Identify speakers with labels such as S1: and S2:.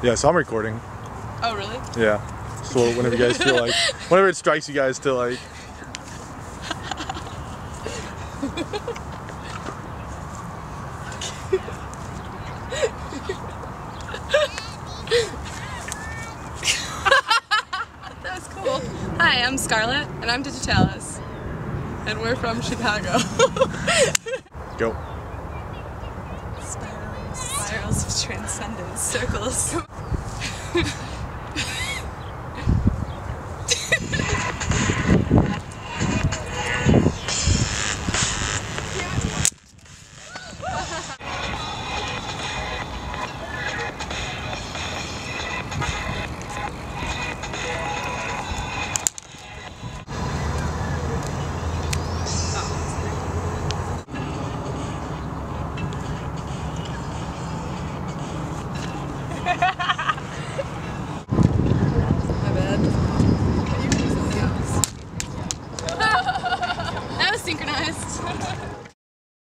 S1: Yeah, so I'm recording.
S2: Oh, really?
S1: Yeah. So whenever you guys feel like, whenever it strikes you guys to like.
S2: That was cool. Hi, I'm Scarlett, and I'm Digitalis, and we're from Chicago.
S1: Go.
S2: Spirals of transcendence, circles. That was synchronized.